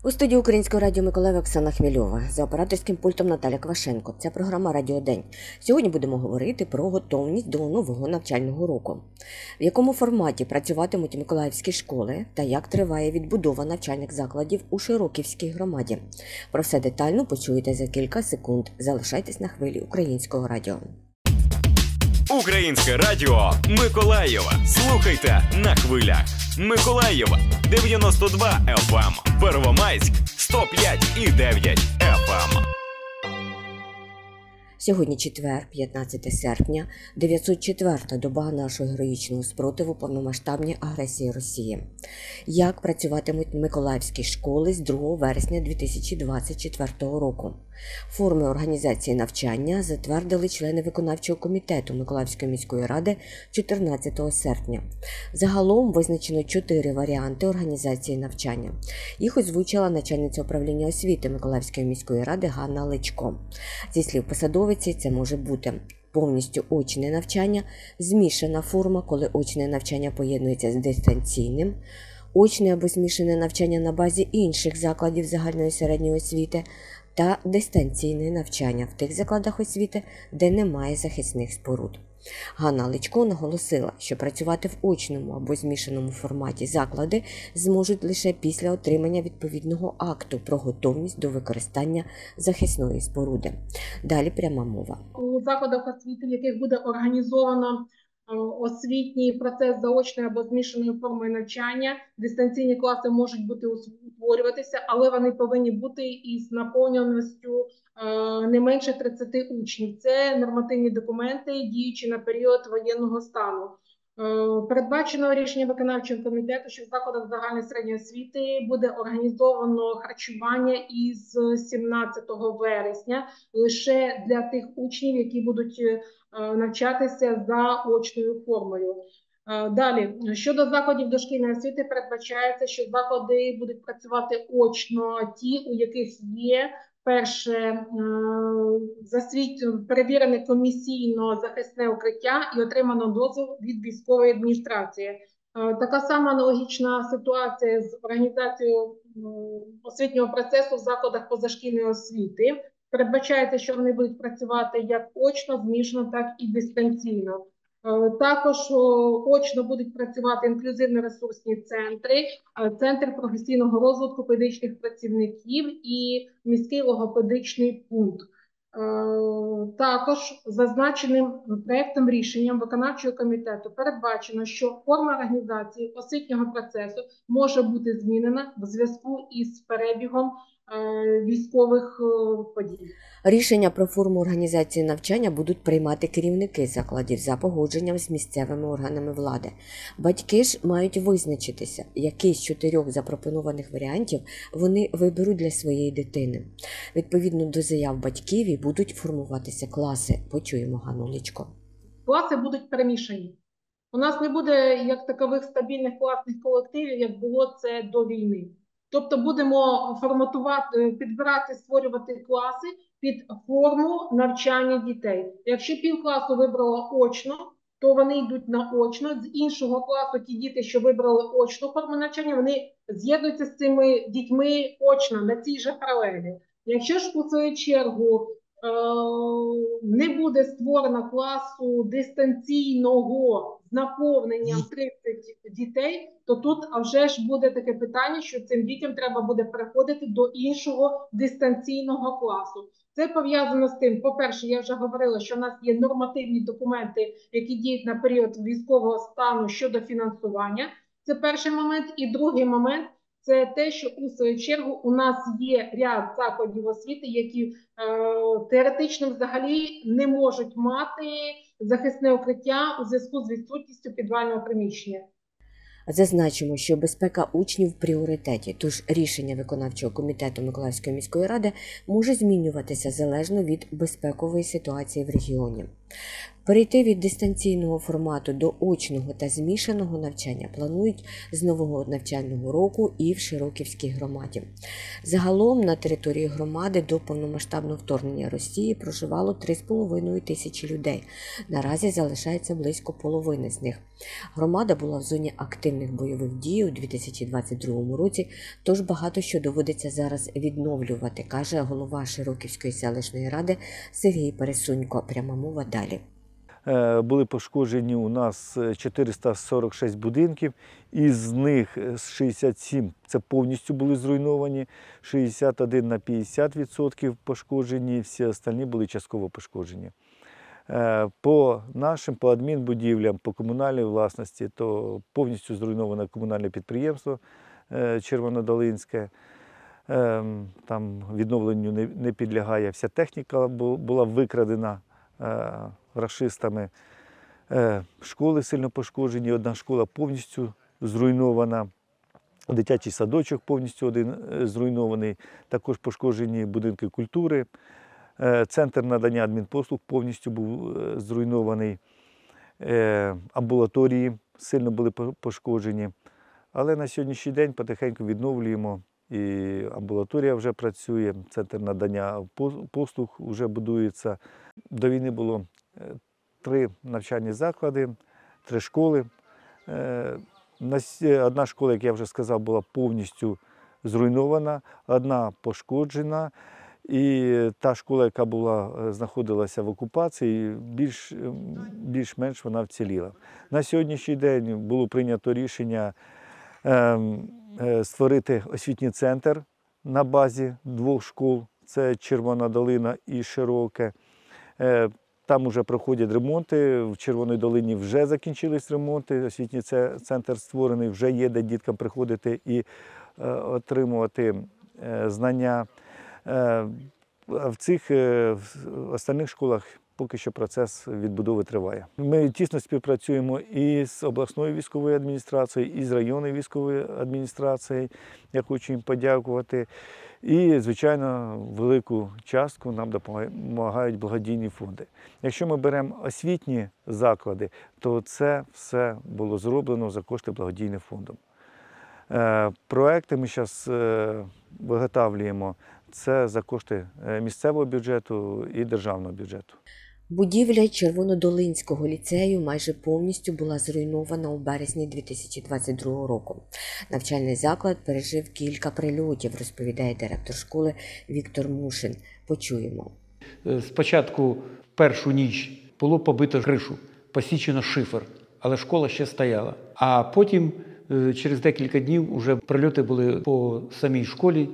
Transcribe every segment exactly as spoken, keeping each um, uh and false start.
У студії Українського радіо Миколаїв Оксана Хмельова. За операторським пультом Наталя Квашенко. Це програма «Радіо День». Сьогодні будемо говорити про готовність до нового навчального року. В якому форматі працюватимуть миколаївські школи та як триває відбудова навчальних закладів у Широківській громаді. Про все детально почуєте за кілька секунд. Залишайтесь на хвилі Українського радіо. Українське радіо Миколаєва. Слухайте на хвилях. Миколаєва дев'яносто два еф ем, Первомайськ сто п'ять і дев'ять еф ем. Сьогодні четвер, п'ятнадцяте серпня, дев'ятсот четверта доба нашого героїчного спротиву повномасштабній агресії Росії. Як працюватимуть миколаївські школи з другого вересня дві тисячі двадцять четвертого року? Форми організації навчання затвердили члени виконавчого комітету Миколаївської міської ради чотирнадцятого серпня. Загалом визначено чотири варіанти організації навчання. Їх озвучила начальниця управління освіти Миколаївської міської ради Ганна Личко. Зі слів посадовиці, це може бути повністю очне навчання, змішана форма, коли очне навчання поєднується з дистанційним, очне або змішане навчання на базі інших закладів загальної середньої освіти та дистанційне навчання в тих закладах освіти, де немає захисних споруд. Ганна Личко наголосила, що працювати в очному або змішаному форматі заклади зможуть лише після отримання відповідного акту про готовність до використання захисної споруди. Далі пряма мова. У закладах освіти, в яких буде організовано освітній процес заочної або змішаної форми навчання, дистанційні класи можуть бути утворюватися, але вони повинні бути із наповненістю не менше тридцяти учнів. Це нормативні документи, діючі на період воєнного стану. Передбачено рішення виконавчого комітету, що в закладах загальної середньої освіти буде організовано харчування із сімнадцятого вересня лише для тих учнів, які будуть навчатися за очною формою. Далі, щодо закладів дошкільної освіти, передбачається, що заклади будуть працювати очно ті, у яких є перше засвіт... перевірене комісійно захисне укриття і отримано дозвіл від військової адміністрації. Така сама аналогічна ситуація з організацією освітнього процесу в закладах позашкільної освіти. Передбачається, що вони будуть працювати як очно, змішано, так і дистанційно. Також очно будуть працювати інклюзивно-ресурсні центри, центр професійного розвитку педагогічних працівників і міський логопедичний пункт. Також зазначеним проєктом рішенням виконавчого комітету передбачено, що форма організації освітнього процесу може бути змінена в зв'язку із перебігом військових подій. Рішення про форму організації навчання будуть приймати керівники закладів за погодженням з місцевими органами влади. Батьки ж мають визначитися, який з чотирьох запропонованих варіантів вони виберуть для своєї дитини. Відповідно до заяв батьків і будуть формуватися класи. Почуємо Ганну Личко. Класи будуть перемішані. У нас не буде як такових стабільних класних колективів, як було це до війни. Тобто будемо форматувати, підбирати, створювати класи під форму навчання дітей. Якщо півкласу вибрало очно, то вони йдуть на очно. З іншого класу ті діти, що вибрали очну форму навчання, вони з'єднуються з цими дітьми очно на цій же паралелі. Якщо ж у свою чергу не буде створено класу дистанційного з наповненням тридцять дітей, то тут а вже ж буде таке питання, що цим дітям треба буде переходити до іншого дистанційного класу. Це пов'язано з тим, по-перше, я вже говорила, що в нас є нормативні документи, які діють на період військового стану щодо фінансування. Це перший момент. І другий момент – це те, що у свою чергу у нас є ряд закладів освіти, які е, теоретично взагалі не можуть мати захисне укриття у зв'язку з відсутністю підвального приміщення. Зазначимо, що безпека учнів в пріоритеті, тож рішення виконавчого комітету Миколаївської міської ради може змінюватися залежно від безпекової ситуації в регіоні. Перейти від дистанційного формату до очного та змішаного навчання планують з нового навчального року і в Широківській громаді. Загалом на території громади до повномасштабного вторгнення Росії проживало три з половиною тисячі людей. Наразі залишається близько половини з них. Громада була в зоні активних бойових дій у дві тисячі двадцять другому році, тож багато що доводиться зараз відновлювати, каже голова Широківської селищної ради Сергій Пересунько. Пряма мова далі. Були пошкоджені у нас чотириста сорок шість будинків, із них шістдесят сім це повністю були зруйновані, шістдесят один на п'ятдесят відсотків пошкоджені, всі остальні були частково пошкоджені. По нашим, по адмінбудівлям, по комунальній власності, то повністю зруйноване комунальне підприємство Червонодолинське. Там відновленню не підлягає, вся техніка була викрадена рашистами. Школи сильно пошкоджені, одна школа повністю зруйнована, дитячий садочок повністю один зруйнований, також пошкоджені будинки культури, центр надання адмінпослуг повністю був зруйнований, амбулаторії сильно були пошкоджені. Але на сьогоднішній день потихеньку відновлюємо, і амбулаторія вже працює, центр надання послуг вже будується. До війни було три навчальні заклади, три школи. Одна школа, як я вже сказав, була повністю зруйнована, одна пошкоджена. І та школа, яка була, знаходилася в окупації, більш, більш-менш вона вціліла. На сьогоднішній день було прийнято рішення створити освітній центр на базі двох школ, це Червона Долина і Широке. Там вже проходять ремонти, в Червоній Долині вже закінчились ремонти, освітній центр створений, вже є де діткам приходити і отримувати знання. В цих в остальних школах поки що процес відбудови триває. Ми тісно співпрацюємо і з обласною військовою адміністрацією, і з районною військовою адміністрацією. Я хочу їм подякувати. І, звичайно, велику частку нам допомагають благодійні фонди. Якщо ми беремо освітні заклади, то це все було зроблено за кошти благодійним фондом. Проекти ми зараз виготовлюємо, це за кошти місцевого бюджету і державного бюджету. Будівля Червонодолинського ліцею майже повністю була зруйнована у березні дві тисячі двадцять другого року. Навчальний заклад пережив кілька прильотів, розповідає директор школи Віктор Мушин. Почуємо. Спочатку першу ніч було побито кришу, посічено шифер, але школа ще стояла. А потім через декілька днів вже прильоти були по самій школі,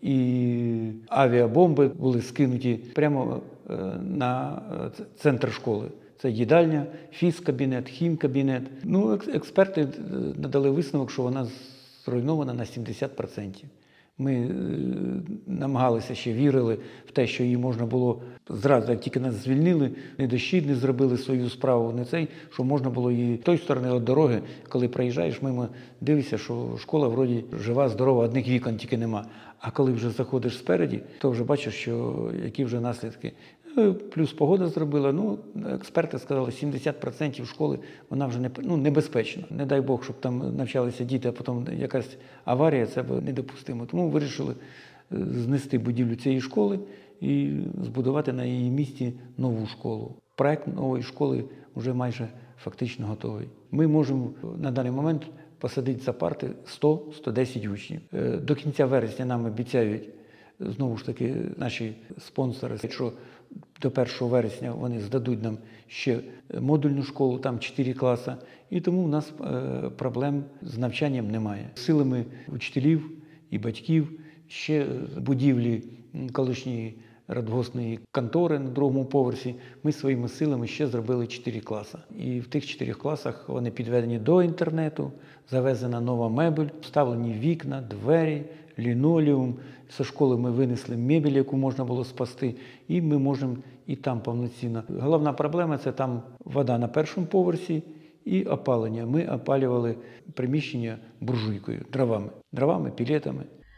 і авіабомби були скинуті прямо на центр школи. Це їдальня, фізкабінет, хімкабінет. Ну, експерти надали висновок, що вона зруйнована на сімдесят відсотків. Ми намагалися ще, вірили в те, що її можна було зразу, як тільки нас звільнили, не дощі не зробили свою справу, не цей, що можна було її з тої сторони від дороги, коли проїжджаєш мимо, дивишся, що школа вроді жива, здорова, одних вікон тільки нема. А коли вже заходиш спереді, то вже бачиш, що які вже наслідки. Плюс погода зробила, ну, експерти сказали, сімдесят відсотків школи, вона вже не, ну, небезпечна. Не дай Бог, щоб там навчалися діти, а потім якась аварія, це б недопустимо. Тому вирішили знести будівлю цієї школи і збудувати на її місці нову школу. Проект нової школи вже майже фактично готовий. Ми можемо на даний момент посадити за парти сто - сто десять учнів. До кінця вересня нам обіцяють, знову ж таки, наші спонсори, що до першого вересня вони здадуть нам ще модульну школу, там чотири класи, і тому в нас проблем з навчанням немає. Силами учителів і батьків, ще будівлі колишньої радгоспної контори на другому поверсі, ми своїми силами ще зробили чотири класи. І в тих чотирьох класах вони підведені до інтернету, завезена нова мебель, вставлені вікна, двері, лінолеум. Зі школи ми винесли мебель, яку можна було спасти, і ми можемо і там повноцінно. Головна проблема – це там вода на першому поверсі і опалення. Ми опалювали приміщення буржуйкою, дровами, дровами, пілетами.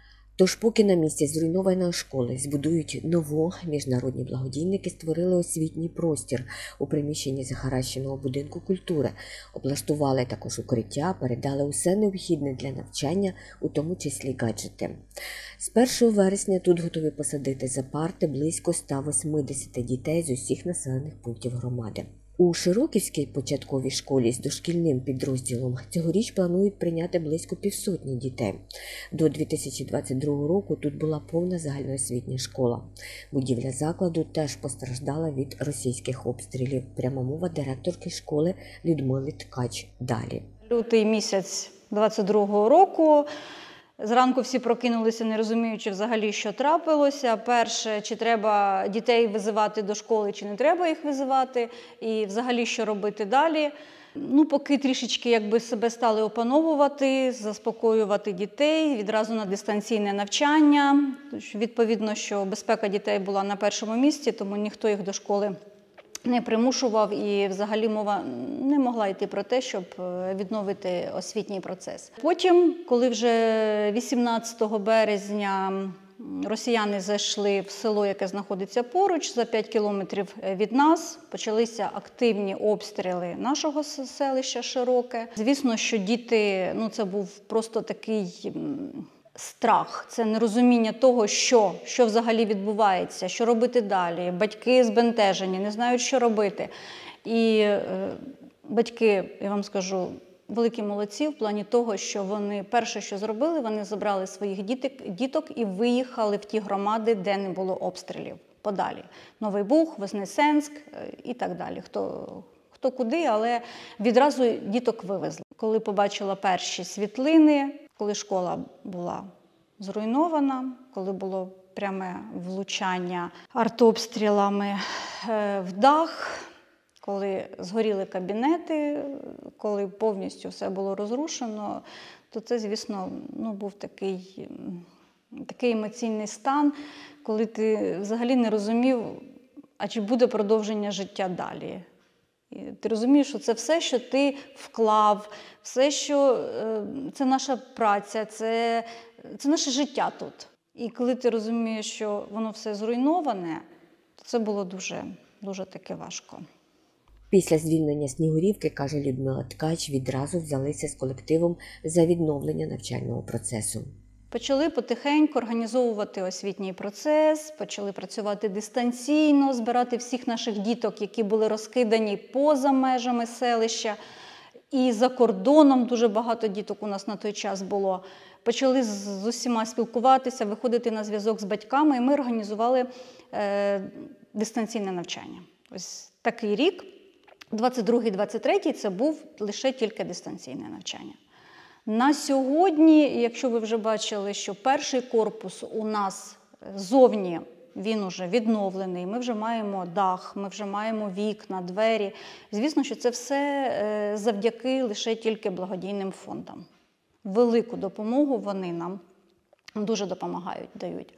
Тож поки на місці зруйнованої школи збудують нову, міжнародні благодійники створили освітній простір у приміщенні захаращеного будинку культури, облаштували також укриття, передали усе необхідне для навчання, у тому числі гаджети. З першого вересня тут готові посадити за парти близько ста вісімдесят дітей з усіх населених пунктів громади. У Широківській початковій школі з дошкільним підрозділом цьогоріч планують прийняти близько півсотні дітей. До дві тисячі двадцять другого року тут була повна загальноосвітня школа. Будівля закладу теж постраждала від російських обстрілів. Пряма мова директорки школи Людмили Ткач. Далі. Лютий місяць двадцять другого року. Зранку всі прокинулися, не розуміючи взагалі, що трапилося. Перше, чи треба дітей визивати до школи, чи не треба їх визивати, і взагалі, що робити далі. Ну, поки трішечки якби себе стали опановувати, заспокоювати дітей, відразу на дистанційне навчання. Відповідно, що безпека дітей була на першому місці, тому ніхто їх до школи не примушував, і взагалі мова не могла йти про те, щоб відновити освітній процес. Потім, коли вже вісімнадцятого березня росіяни зайшли в село, яке знаходиться поруч, за п'ять кілометрів від нас, почалися активні обстріли нашого селища Широке. Звісно, що діти, ну це був просто такий страх, це нерозуміння того, що, що взагалі відбувається, що робити далі. Батьки збентежені, не знають, що робити. І е, батьки, я вам скажу, великі молодці в плані того, що вони перше, що зробили, вони забрали своїх діток, діток і виїхали в ті громади, де не було обстрілів, подалі. Новий Буг, Вознесенськ і так далі. Хто, хто куди, але відразу діток вивезли. Коли побачила перші світлини, коли школа була зруйнована, коли було пряме влучання артобстрілами в дах, коли згоріли кабінети, коли повністю все було розрушено, то це, звісно, ну, був такий, такий емоційний стан, коли ти взагалі не розумів, а чи буде продовження життя далі. І ти розумієш, що це все, що ти вклав, все, що е, це наша праця, це, це наше життя тут. І коли ти розумієш, що воно все зруйноване, то це було дуже, дуже таки важко. Після звільнення Снігурівки, каже Людмила Ткач, відразу взялися з колективом за відновлення навчального процесу. Почали потихеньку організовувати освітній процес, почали працювати дистанційно, збирати всіх наших діток, які були розкидані поза межами селища. І за кордоном дуже багато діток у нас на той час було. Почали з усіма спілкуватися, виходити на зв'язок з батьками, і ми організували е, дистанційне навчання. Ось такий рік, двадцять другий - двадцять третій, це був лише тільки дистанційне навчання. На сьогодні, якщо ви вже бачили, що перший корпус у нас зовні, він уже відновлений, ми вже маємо дах, ми вже маємо вікна, двері. Звісно, що це все завдяки лише тільки благодійним фондам. Велику допомогу вони нам дуже допомагають, дають.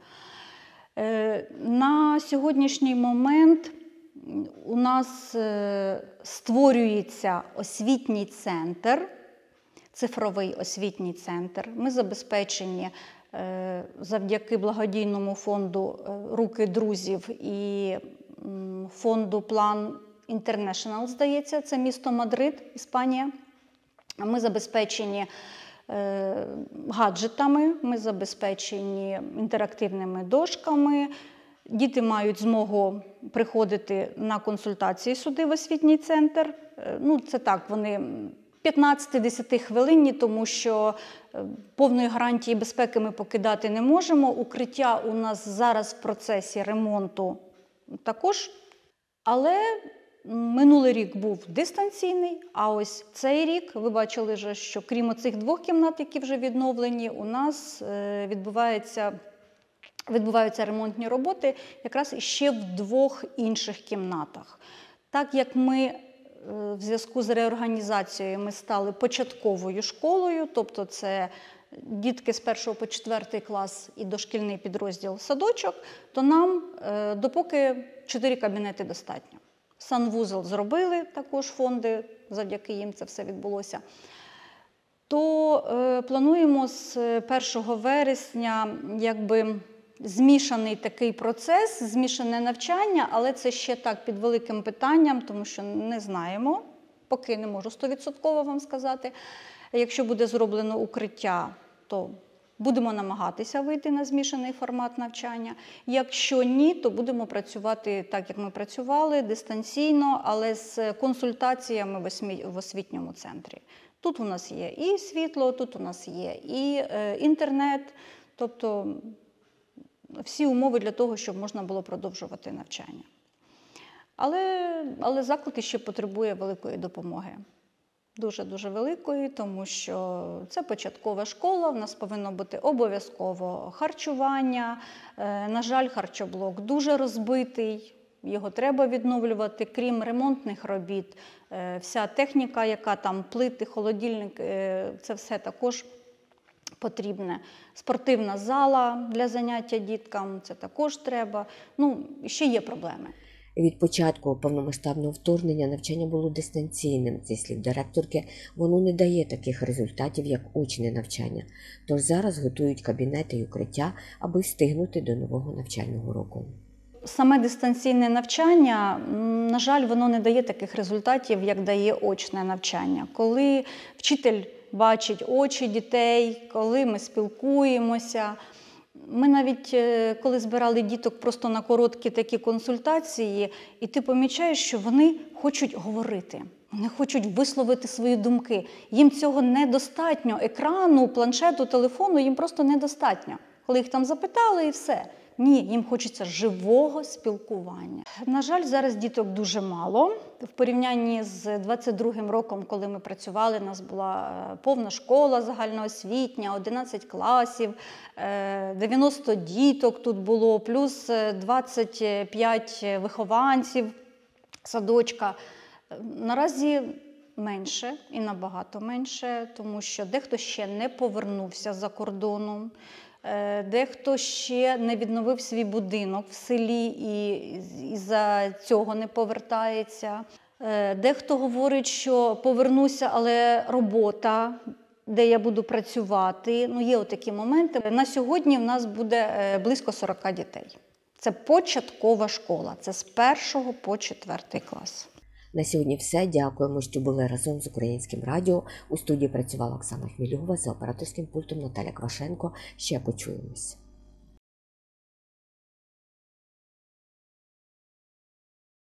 На сьогоднішній момент у нас створюється освітній центр, цифровий освітній центр. Ми забезпечені завдяки благодійному фонду «Руки друзів» і фонду «План Інтернешнл», здається, це місто Мадрид, Іспанія. Ми забезпечені гаджетами, ми забезпечені інтерактивними дошками. Діти мають змогу приходити на консультації сюди в освітній центр. Ну, це так, вони п'ятнадцять-десять хвилинні, тому що повної гарантії безпеки ми покидати не можемо. Укриття у нас зараз в процесі ремонту також. Але минулий рік був дистанційний, а ось цей рік, ви бачили вже, що крім оцих двох кімнат, які вже відновлені, у нас відбувається, відбуваються ремонтні роботи якраз ще в двох інших кімнатах. Так як ми в зв'язку з реорганізацією ми стали початковою школою, тобто це дітки з першого по четвертий клас і дошкільний підрозділ садочок, то нам допоки чотири кабінети достатньо. Санвузол зробили також фонди, завдяки їм це все відбулося. то е, плануємо з першого вересня якби змішаний такий процес, змішане навчання, але це ще так під великим питанням, тому що не знаємо, поки не можу сто відсотків вам сказати. Якщо буде зроблено укриття, то будемо намагатися вийти на змішаний формат навчання. Якщо ні, то будемо працювати так, як ми працювали, дистанційно, але з консультаціями в освітньому центрі. Тут у нас є і світло, тут у нас є і е, інтернет, тобто всі умови для того, щоб можна було продовжувати навчання. Але, але заклад ще потребує великої допомоги. Дуже-дуже великої, тому що це початкова школа, в нас повинно бути обов'язково харчування. Е, на жаль, харчоблок дуже розбитий, його треба відновлювати, крім ремонтних робіт. Е, вся техніка, яка там, плити, холодильник, е, це все також потрібне. Спортивна зала для заняття діткам, це також треба. Ну, ще є проблеми. Від початку повномасштабного вторгнення навчання було дистанційним. Зі слів директорки, воно не дає таких результатів, як очне навчання. Тож зараз готують кабінети і укриття, аби встигнути до нового навчального року. Саме дистанційне навчання, на жаль, воно не дає таких результатів, як дає очне навчання. Коли вчитель бачить очі дітей, коли ми спілкуємося. Ми навіть, коли збирали діток просто на короткі такі консультації, і ти помічаєш, що вони хочуть говорити, вони хочуть висловити свої думки. Їм цього недостатньо, екрану, планшету, телефону їм просто недостатньо. Коли їх там запитали і все. Ні, їм хочеться живого спілкування. На жаль, зараз діток дуже мало. В порівнянні з двадцять другим роком, коли ми працювали, у нас була повна школа загальноосвітня, одинадцять класів, дев'яносто діток тут було, плюс двадцять п'ять вихованців садочка. Наразі менше і набагато менше, тому що дехто ще не повернувся за кордону. Дехто ще не відновив свій будинок в селі і із-за цього не повертається. Дехто говорить, що повернуся, але робота, де я буду працювати. Ну, є отакі моменти. На сьогодні в нас буде близько сорок дітей. Це початкова школа, це з першого по четвертий клас. На сьогодні все. Дякуємо, що були разом з Українським радіо. У студії працювала Оксана Хмільова, за операторським пультом Наталя Квашенко. Ще почуємось.